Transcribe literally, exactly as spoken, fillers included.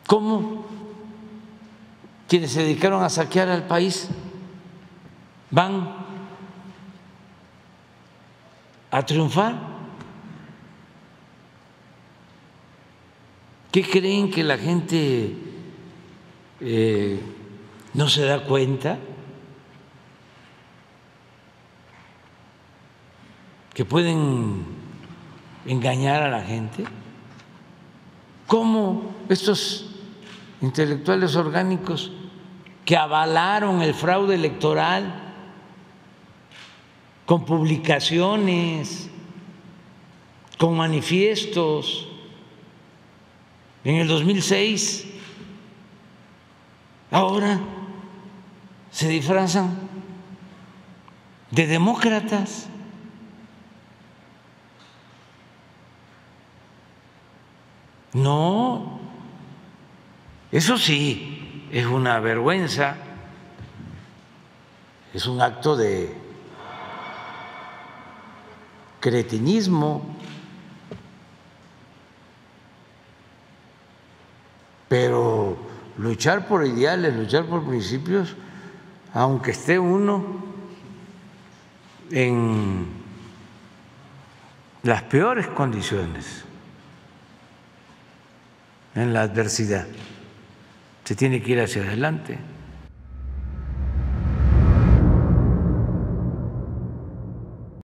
¿Cómo quienes se dedicaron a saquear al país van a triunfar? ¿Qué creen, que la gente eh, no se da cuenta que pueden engañar a la gente? ¿Cómo estos intelectuales orgánicos que avalaron el fraude electoral con publicaciones, con manifiestos en el dos mil seis, ahora se disfrazan de demócratas? No, eso sí es una vergüenza, es un acto de cretinismo, pero luchar por ideales, luchar por principios, aunque esté uno en las peores condiciones, en la adversidad, se tiene que ir hacia adelante.